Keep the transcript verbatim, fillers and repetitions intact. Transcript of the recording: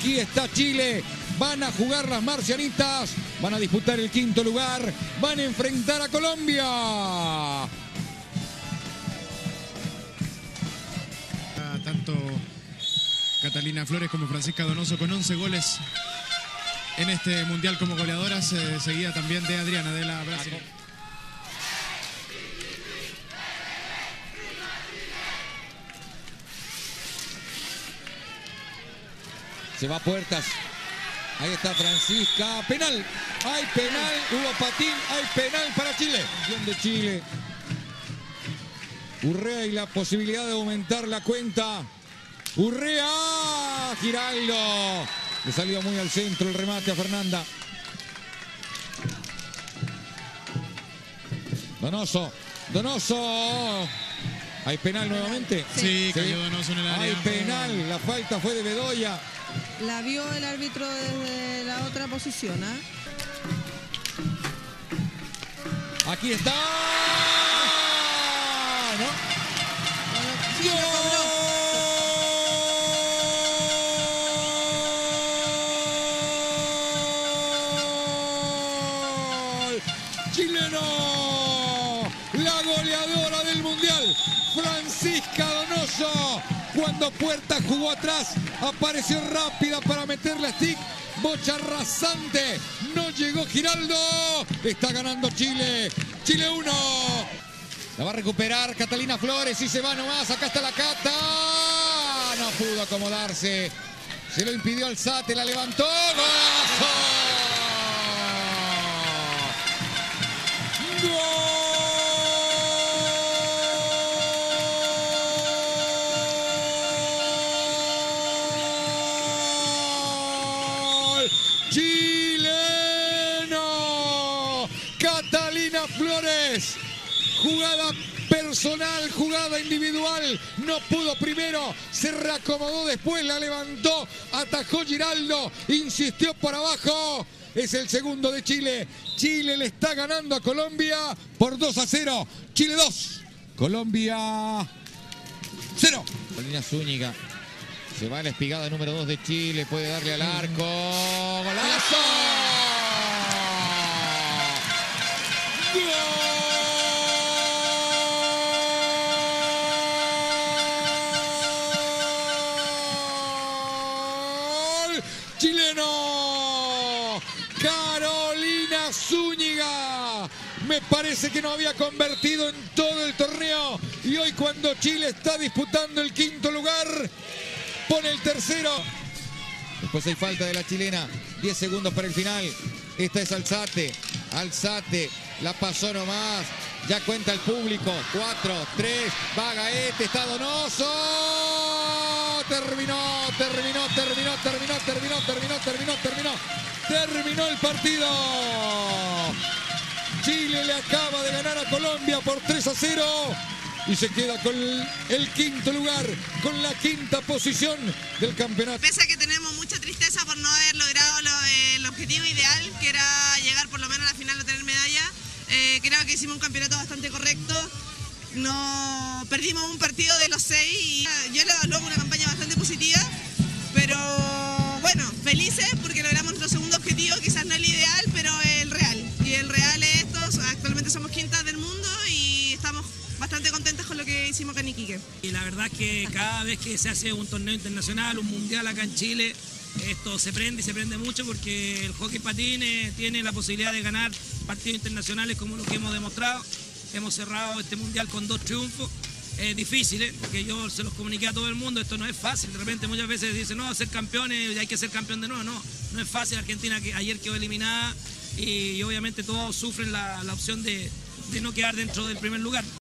Aquí está Chile. Van a jugar las marcianitas. Van a disputar el quinto lugar. Van a enfrentar a Colombia. Tanto Catalina Flores como Francisca Donoso con once goles en este mundial como goleadoras, eh, seguida también de Adriana de la Brasil. Se va a puertas. Ahí está Francisca. Penal. Hay penal. Hubo patín. Hay penal para Chile. Bien de Chile. Urrea y la posibilidad de aumentar la cuenta. Urrea. Giraldo. Le salió muy al centro el remate a Fernanda. Donoso. Donoso. ¿Hay penal nuevamente? Sí, sí, cayó Donoso en el área. Hay penal. La falta fue de Bedoya. La vio el árbitro desde la otra posición, ¿eh? Aquí está. ¿No? Sí, lo cobró. ¡Gol! ¡Chileno! La goleadora del Mundial, Francisca Donoso. Cuando Puerta jugó atrás, apareció rápida para meter la stick. Bocha rasante. No llegó Giraldo. Está ganando Chile. Chile uno. La va a recuperar Catalina Flores y se va nomás. Acá está la Cata. No pudo acomodarse. Se lo impidió Alzate. La levantó. ¡Golazo! ¡Gol! ¡Chileno! Catalina Flores. Jugada personal, jugada individual. No pudo primero, se reacomodó después, la levantó, atajó Giraldo, insistió por abajo. Es el segundo de Chile. Chile le está ganando a Colombia por dos a cero. Chile dos, Colombia cero. Carolina Zúñiga. Se va a la espigada número dos de Chile. Puede darle al arco. ¡Golazo! ¡Gol! ¡Chileno! Carolina Zúñiga. Me parece que no había convertido en todo el torneo. Y hoy, cuando Chile está disputando el quinto lugar, pone el tercero. Después hay falta de la chilena. diez segundos para el final. Esta es Alzate. Alzate. La pasó nomás. Ya cuenta el público. cuatro, tres. Va Gaete. Está Donoso. Terminó, terminó, terminó, terminó, terminó, terminó, terminó, terminó. Terminó el partido. Chile le acaba de ganar a Colombia por tres a cero. Y se queda con el, el quinto lugar, con la quinta posición del campeonato. Pese a que tenemos mucha tristeza por no haber logrado lo, eh, el objetivo ideal, que era llegar por lo menos a la final o tener medalla, eh, creo que hicimos un campeonato bastante correcto. No perdimos un partido de los seis y yo lo evalúo como una campaña bastante positiva, pero bueno, felices porque logramos nuestro segundo objetivo, quizás no el ideal, pero el real. Y el real es esto, actualmente somos quintas del mundo y estamos bastante contentos con lo que hicimos acá en Iquique. Y la verdad es que cada vez que se hace un torneo internacional, un mundial acá en Chile, esto se prende y se prende mucho porque el hockey patín eh, tiene la posibilidad de ganar partidos internacionales como lo que hemos demostrado. Hemos cerrado este mundial con dos triunfos. Es difícil, ¿eh? Porque yo se los comuniqué a todo el mundo, esto no es fácil. De repente muchas veces dicen, no, ser campeones, hay que ser campeón de nuevo. No, no es fácil. Argentina que ayer quedó eliminada y, y obviamente todos sufren la, la opción de, de no quedar dentro del primer lugar.